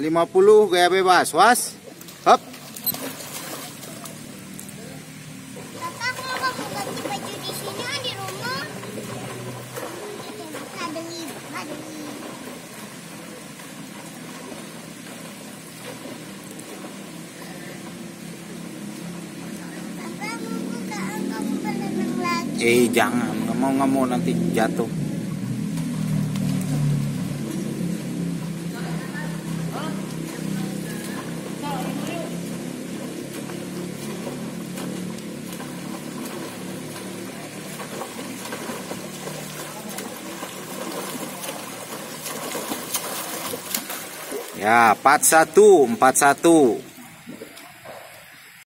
50 gaya bebas. Was. Hop. Papa, kalau kamu ganti baju di sini di rumah. Aduh. Papa, mau bukaan kamu berenang lagi. Jangan, nggak mau nanti jatuh. Ya, 41.